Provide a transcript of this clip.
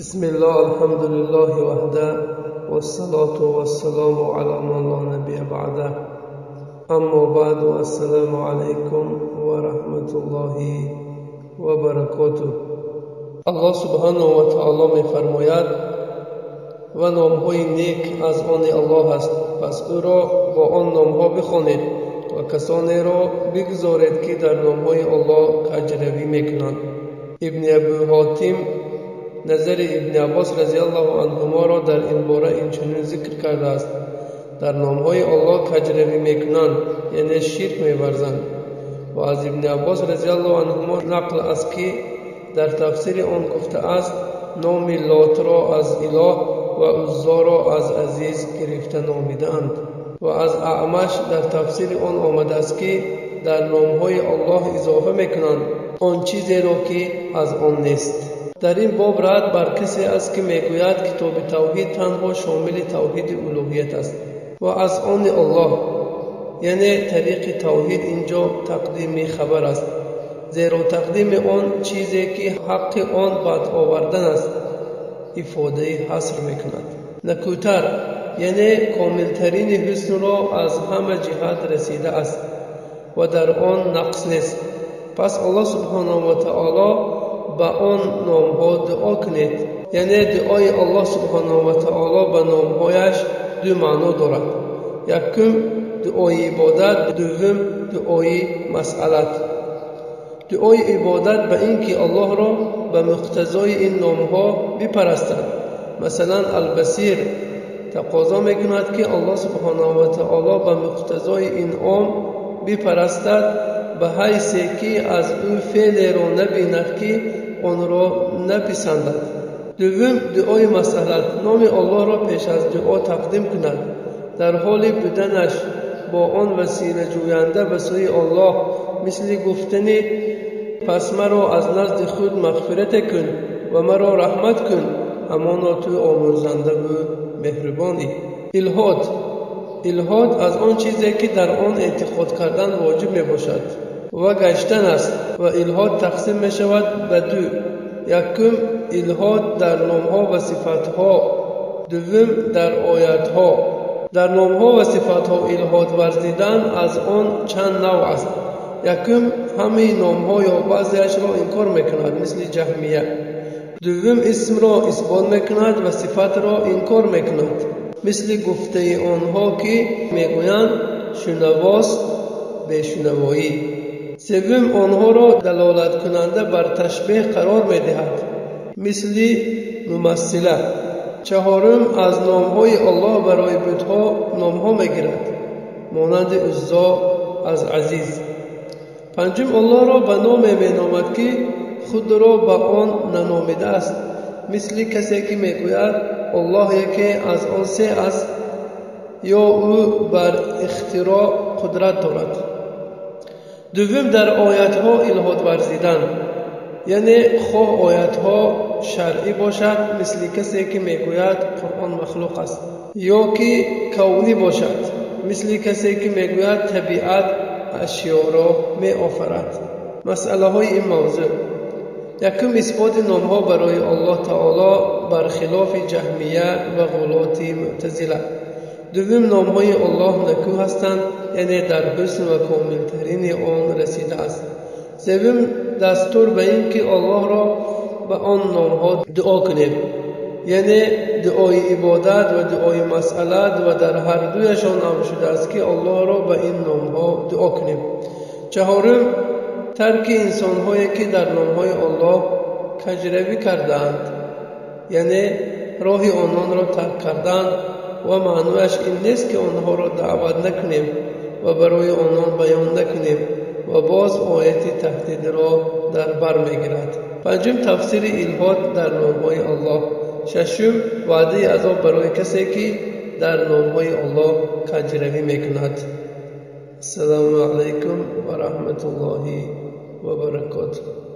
بسم الله الحمد لله وحده والصلاة والسلام على من لا نبي بعده اما بعد السلام عليكم ورحمة الله وبركاته. الله سبحانه وتعالى می‌فرماید و نام‌های نیک از آن الله است، پس او را با آن نام‌ها بخوانید و کسانی را بگذارید که در نام‌های الله کجروی می‌کنند. ابن ابو حاتم نظر ابن عباس رضی الله عنهما را در این باره اینچنین ذکر کرده است: در نام‌های الله کجروی می‌کنند، یعنی شرک می‌ورزند. و از ابن عباس رضی الله عنهما نقل است که در تفسیر آن گفته است: نام لات را از اله و عزا را از عزیز گرفته نامیدند. و از اعمش در تفسیر آن آمده است که در نام‌های الله اضافه می‌کنند آن چیزی را که از آن نیست. در این باب رد بر کسی است که میگوید کتاب توحید تنها شامل توحید الوهیت است و از آن الله، یعنی طریق توحید اینجا تقدیم خبر است، زیرا تقدیم آن چیزی که حق آن بعد آوردن است افاده حصر میکند. نکوتر یعنی کاملترین حسن را از همه جهت رسیده است و در آن نقص نیست. پس الله سبحانه و تعالی با آن نام‌ها دعا کنید، یعنی دعای الله سبحانه و تعالی به نام‌هایش دو معنا دارد: یکم دعای عبادت، دوم دعای مسئلت. دعای عبادت به این که الله را به مقتضای این نام‌ها بپرستند. مثلا البصیر تقاضا می‌کند که الله سبحانه و تعالی به مقتضای این نام بپرستد، به حیث که از او فعل را نبیند که آن را نپسندد. دوم دعای مسئلت، نام الله را پیش از دعا تقدیم کند، در حال بودنش با آن وسیله جوینده به سوی الله، مثل گفتن پس مرا از نزد خود مغفرت کن و مرا رحمت کن، همانا تو آمرزنده و مهربانی. الحاد از آن چیزی که در آن اعتقاد کردن واجب می باشد و گشتن است. و الحاد تقسیم می شود به دو: یکم الحاد در نام‌ها و صفات‌ها، دوم در آیات‌ها. در نام‌ها و صفات‌ها الحاد ورزیدن از آن چند نوع است. یکم همه نام‌ها یا بعضیش را انکار می‌کند، مثل جهمیه. دوم اسم را اثبات می‌کند و صفت را انکار می‌کند، مثل گفته آنها که میگویند شنواست بشنوایی. سوم آنها را دلالت کننده بر تشبیه قرار می‌دهد، مثل ممثله. چهارم از نام‌های الله برای بت‌ها نام‌ها می‌گیرد، مانند عزا از عزیز. پنجم الله را به نام می‌نامد که خود را به آن ننامیده است، مثل کسی که میگوید الله یکی از آن سه است یا او بر اختراع قدرت دارد. دوم در آیات‌ها الحاد ورزیدن، یعنی خواه آیات‌ها شرعی باشد، مثل کسی که میگوید قرآن مخلوق است، یا که کونی باشد، مثل کسی که میگوید طبیعت اشیا را می آفرد. مسئله های این موضوع: یکم اثبات نام‌ها برای الله تعالی برخلاف جهمیه و غلات معتزله. دوم نام‌های الله نکو هستند، یعنی در حسن و کاملترین آن رسیده است. سوم دستور به این که الله را به آن نام‌ها دعا کنیم، یعنی دعای عبادت و دعای مسئلت، و در هر دویشان امر شده است که الله را به این نام‌ها دعا کنیم. چهارم ترک انسان‌هایی که در نام‌های الله کجروی کردند، یعنی راه آنان را ترک کردند، و معنیش این نیست که آنها را دعوت نکنیم و برای آنان بیان نکنیم، و باز آیت تهدید را در بر میگیرد. پنجم تفسیر الحاد در نام‌های الله. ششم وعده عذاب برای کسی که در نام‌های الله کجروی میکند. السلام علیکم و رحمت الله و برکاته.